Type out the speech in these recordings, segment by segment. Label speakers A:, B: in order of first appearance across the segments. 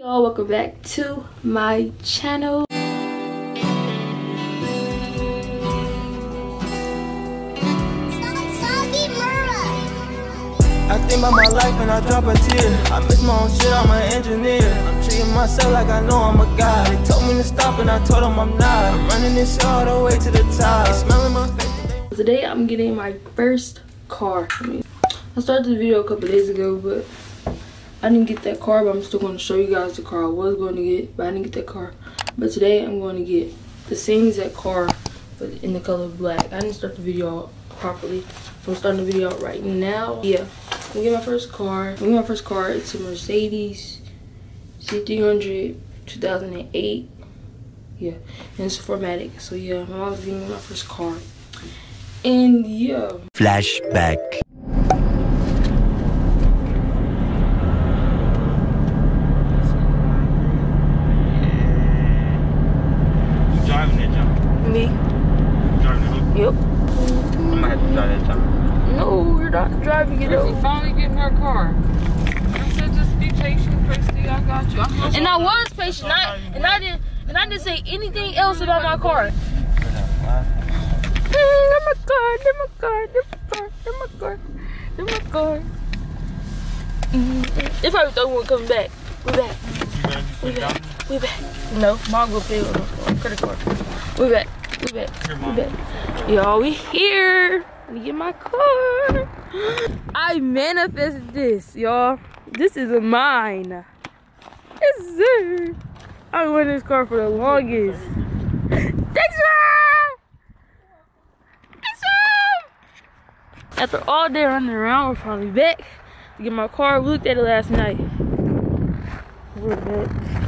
A: Y'all, welcome back to my channel.
B: I think about my life and I drop a tear. I miss my own shit, I'm an engineer. I'm treating myself like I know I'm a god. They told me to stop and I told them I'm not. I'm running this shit all the way to the top. They smelling my face.
A: Today I'm getting my first car. I started the video a couple days ago, but I didn't get that car, but I'm still going to show you guys the car I was going to get, but I didn't get that car. But today I'm going to get the same exact car, but in the color black. I didn't start the video out properly, so I'm starting the video out right now. Yeah, I'm gonna get my first car. It's a Mercedes C300 2008. Yeah, and it's a 4MATIC. So yeah, my mom's giving me my first car. And yeah.
C: Flashback.
A: Me? Yep.
B: I might have to drive that time.
A: No, you're not driving it over.
D: Finally getting her car. I said just be patient, Christy. I got you.
A: And I was patient. And I didn't say anything else about my car. They probably thought we were coming back. We back. No, mom will pay on credit card. We back. Y'all, we here. Let me get my car. I manifested this, y'all. This is mine. Yes, sir. I wanted this car for the longest. Thanks, Mom! After all day running around, we're probably back to get my car. We looked at it last night. We're back.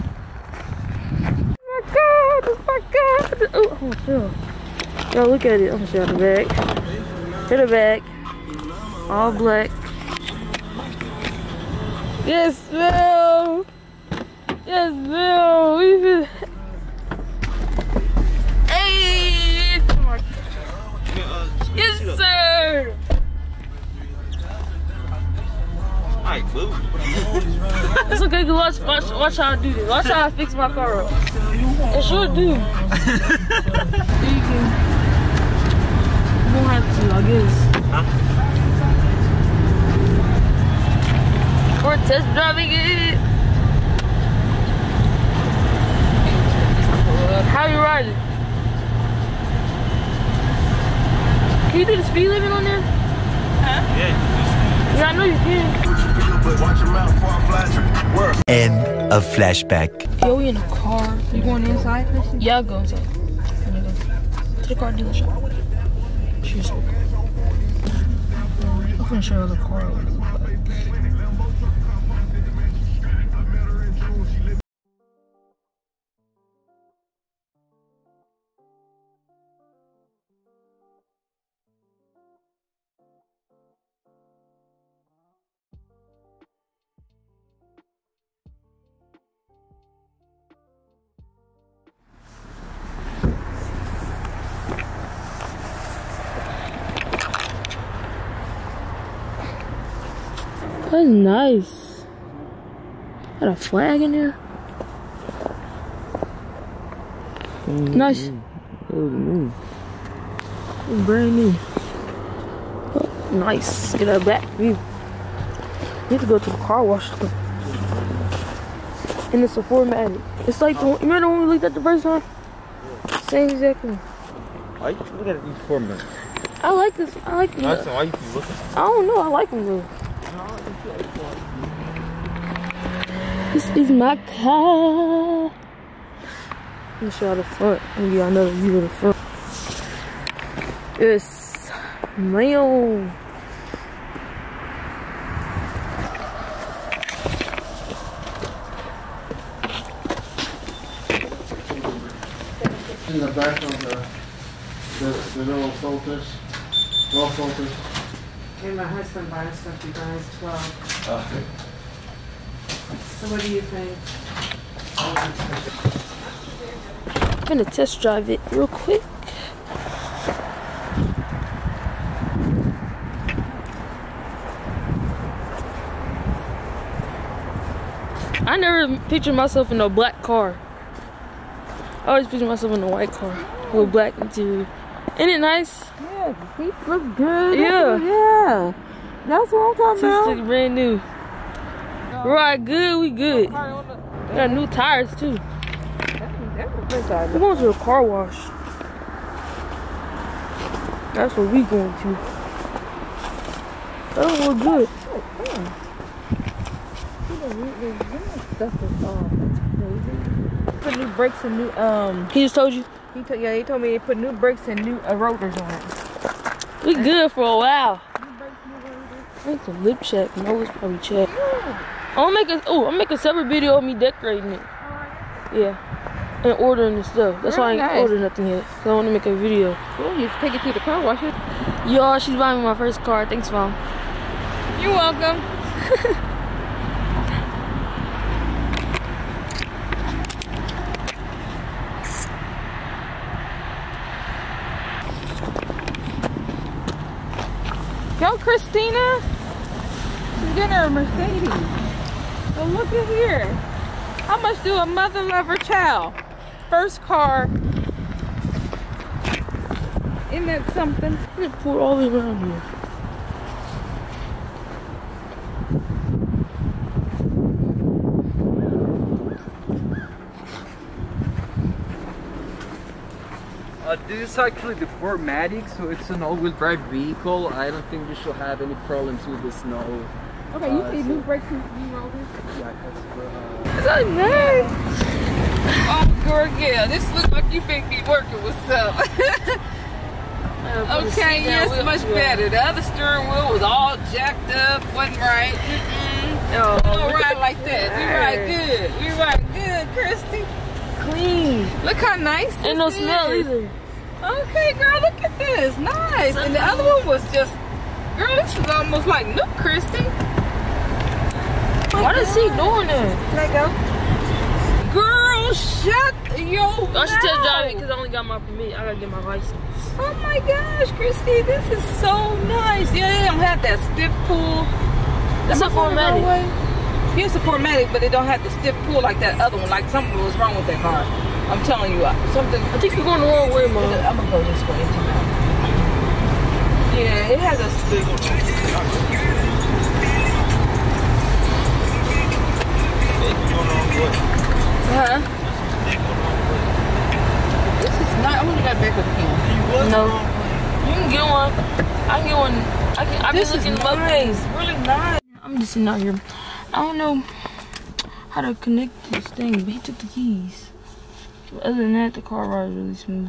A: Oh my God! Oh, oh, chill. Y'all, look at it. I'm gonna show you the back. To the back. All black. Yes, Bill. Yes, Bill. We feel. Hey! Yes, sir.
B: Alright, boo.
A: It's okay, cause watch how I do this. Watch how I fix my car up. It should do. You won't have to, I guess.
B: Huh?
A: We're test driving it. How you riding? Can you do the speed limit on there?
D: Huh?
A: Yeah, I know you can.
C: End of flashback.
A: Yo, we in the car.
D: You going inside, Christy?
A: Yeah, I'll go inside. Let me go to the car dealership. Cheers. I'm gonna show you the car. That's nice. Got a flag in there. Nice. It's brand new. Oh, nice. Get that back view. Need to go to the car wash though. And it's a 4MATIC. It's like the one, you remember when we looked at the first time? Same exact one.
B: Why you look at these 4 minutes?
A: I like this. I like them.
B: Why you keep looking?
A: I don't know. I like them though. This is my car. Let me show you the front. Maybe y'all know the view of the front. Yes, man.
E: In the back of the little Focus, raw Focus.
D: And my husband buys stuff, he buys 12.
E: Okay.
D: So what do you think?
A: I'm gonna test drive it real quick. I never pictured myself in a black car. I always picture myself in a white car with black interior. Isn't it nice?
D: Yeah, the seats look good.
A: Yeah.
D: Yeah. That's what I'm talking
A: Seats
D: about.
A: look brand new. Right, good, we good. We got new tires too. We're going to the car wash. That's what we going to. That look good.
D: Put new brakes and new
A: He just told you?
D: he told me to put new brakes and new rotors on it.
A: We good for a while. I think the lip check. No, it's probably check. I'll make a separate video of me decorating it. Yeah. And ordering the stuff. That's why I ain't ordered nothing yet. Cause I want to make a video.
D: Cool, you take it to the car wash it.
A: Y'all, she's buying me my first car. Thanks, Mom.
D: You're welcome. Go, Christina. She's getting her a Mercedes. Well, look at here. How much do a mother love her child? First car. Isn't that something?
A: Let me pour all the way around here.
F: This is actually the 4MATIC, so it's an all-wheel drive vehicle. I don't think you should have any problems with the snow.
D: Okay, you see new brakes and new rotors?
F: Yeah,
A: Is that nice?
D: Oh, girl, yeah. This looks like you think be working with stuff. Okay, yes, much better. The other steering wheel was all jacked up, wasn't right.
A: Oh,
D: We don't ride like that. We ride good. We ride good, Christy.
A: clean.
D: Look how nice this
A: Ain't no
D: is.
A: smell either.
D: Okay, girl, look at this. Nice. And the other one was just, girl, this is almost like new, Christy.
A: Why does he doing that?
D: Let go. Girl, shut your mouth.
A: I should tell driving because I only got my permit. I gotta get my license.
D: Oh my gosh, Christy, this is so nice. Yeah, they don't have that stiff pull.
A: It's a 4MATIC.
D: Yeah, it's a 4MATIC, but it don't have the stiff pull like that other one. Like something was wrong with that car. I'm telling you, something.
A: I think you're going the wrong way, Mom.
D: I'm gonna go this way. Yeah, it has a stiff.
A: Huh?
D: This is not. I'm gonna get back with him.
A: No. You can get one. I can get one. I've been looking them up.
D: Nice. Really nice.
A: I'm just sitting out here. I don't know how to connect this thing, but he took the keys. But other than that, the car ride is really smooth.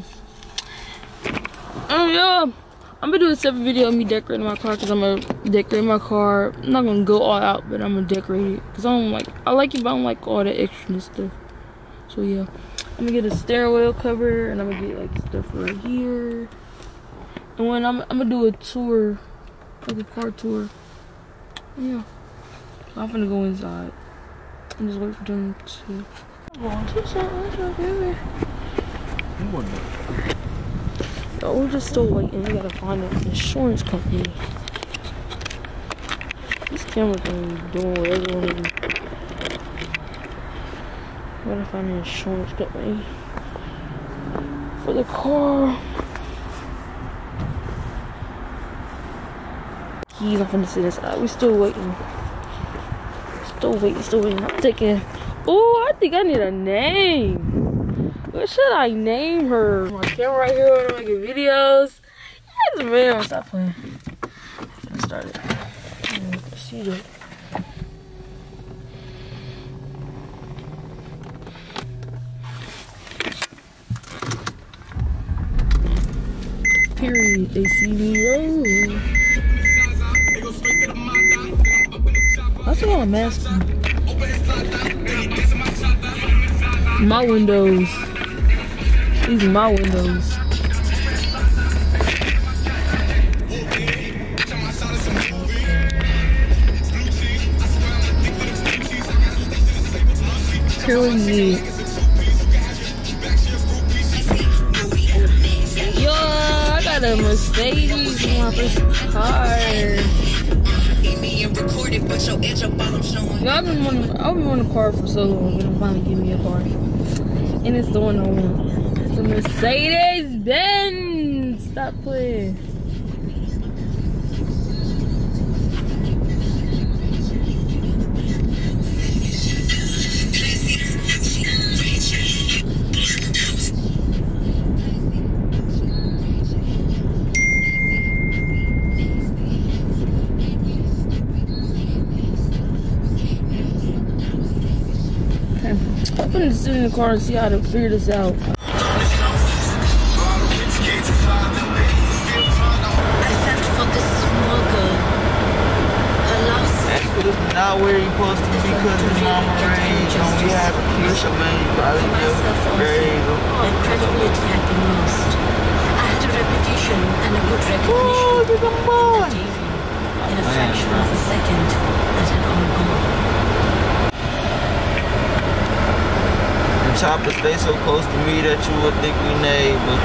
A: Yeah. I'm gonna do a separate video of me decorating my car because I'm gonna decorate my car. I'm not gonna go all out, but I'm gonna decorate it because I like it, but I don't like all the extra stuff. So yeah, I'm gonna get a steering wheel cover and I'm gonna get like stuff right here. And when I'm gonna do a tour, like a car tour. Yeah, so I'm gonna go inside and just wait for them to. Oh, we're just still waiting. We gotta find an insurance company. This camera thing is doing whatever it wanna do. We gotta find an insurance company for the car. Keys, I'm finna sit inside. We still waiting. Still waiting. I'm taking. Oh, I think I need a name. What should I name her? My camera right here when I'm making videos. Yes, man. Stop playing. Let's start it. See that. Period. They see me roll. What's all a mask? My windows. These are my windows. Period. Yo, I got a Mercedes in my first car.
G: me and record it, but your edge up all I'm showing.
A: I've been wanting a car for so long, and I'm finally getting me a car. And it's the one I want. It's a Mercedes Benz. Stop playing. I'm gonna sit in the car and see how to figure this out.
G: I sent for the smoker.
B: This is not where you're supposed to be because his mama raised and we have kids, so man, you probably just raised.
G: Incredibly diagnosed. I had a reputation and a good recognition.
B: Oh, look at the boy.
G: In a fraction of a second, that had all gone.
B: Chopper stay so close to me that you would think we neighbors.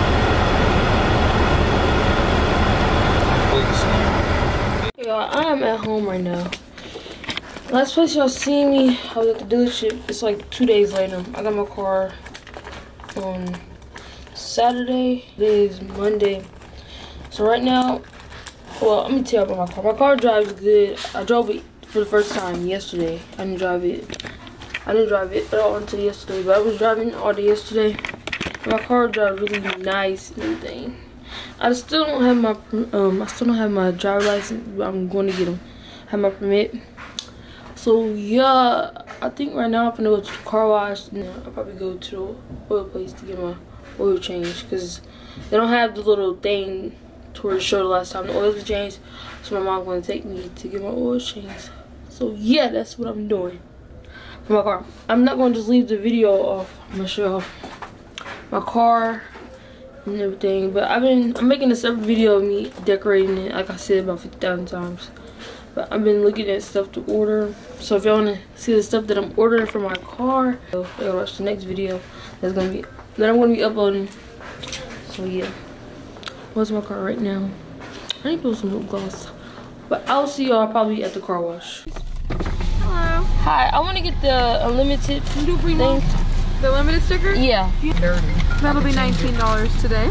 A: I'm at home right now. Last place y'all seen me, I was at the dealership. It's like 2 days later. I got my car on Saturday. Today is Monday. So right now, well, let me tell you about my car. My car drives good. I drove it for the first time yesterday. I didn't drive it at all until yesterday, but I was driving all day yesterday. My car drives really nice and everything. I still don't have my driver's license, but I'm going to get them. I have my permit. So yeah, I think right now I'm gonna go to the car wash, and then I'll probably go to the oil place to get my oil changed, because they don't have the little thing to where it showed the last time the oil was changed. So my mom's gonna take me to get my oil changed. So yeah, that's what I'm doing for my car. I'm not gonna just leave the video off. I'm gonna show my car and everything, but I'm making a separate video of me decorating it, like I said about 50,000 times. But I've been looking at stuff to order. So if y'all wanna see the stuff that I'm ordering for my car, so y'all watch the next video that I'm gonna be uploading. So yeah, what's my car right now? I need to put some lip gloss, but I'll see y'all probably at the car wash.
D: Hello.
A: Hi, I want to get the unlimited thing.
D: The limited sticker?
A: Yeah.
D: That'll be $19 today.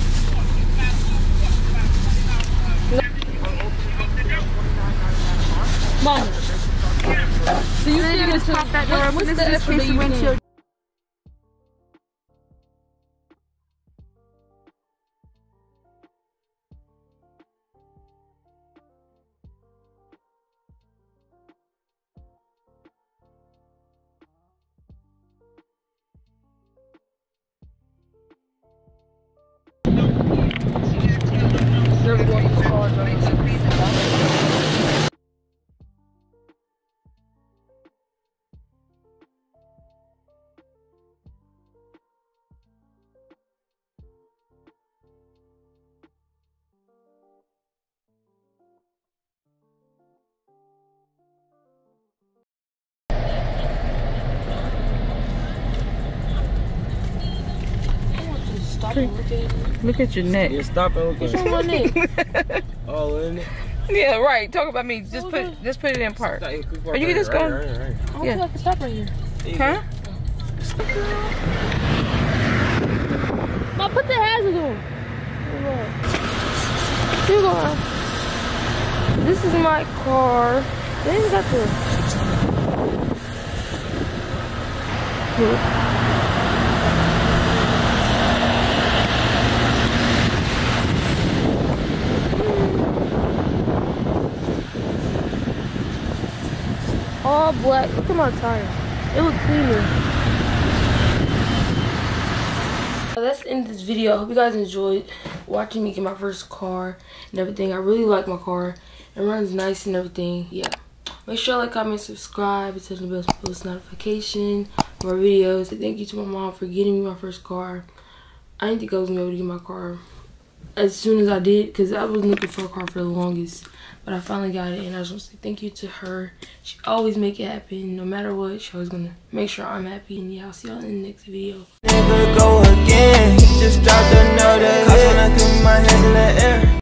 A: Mom.
D: So you can just pop that door open. This is just in case the windshield.
A: Never go in this car,
D: Look at your neck.
B: Yeah, stop and look
A: What's on my neck?
B: all in it.
D: Yeah, right. Talk about me. Just put it in park. Or you can just go.
A: I don't feel like I can stop right here.
D: Huh?
A: Mom, put the hazards on. Here we go. This is my car. They even got the... all black. Look at my tires. It looks cleaner. So that's the end of this video. I hope you guys enjoyed watching me get my first car and everything. I really like my car. It runs nice and everything. Yeah. Make sure to like, comment, subscribe, and turn the bell to post notification for more videos. And thank you to my mom for getting me my first car. I didn't think I was gonna be able to get my car as soon as I did, because I was looking for a car for the longest. But I finally got it, and I just want to say thank you to her. She always make it happen, no matter what. She always gonna make sure I'm happy. And yeah, I'll see y'all in the next video.
B: Never go again. Just dropped another hit. Cause when I put my hands in the air.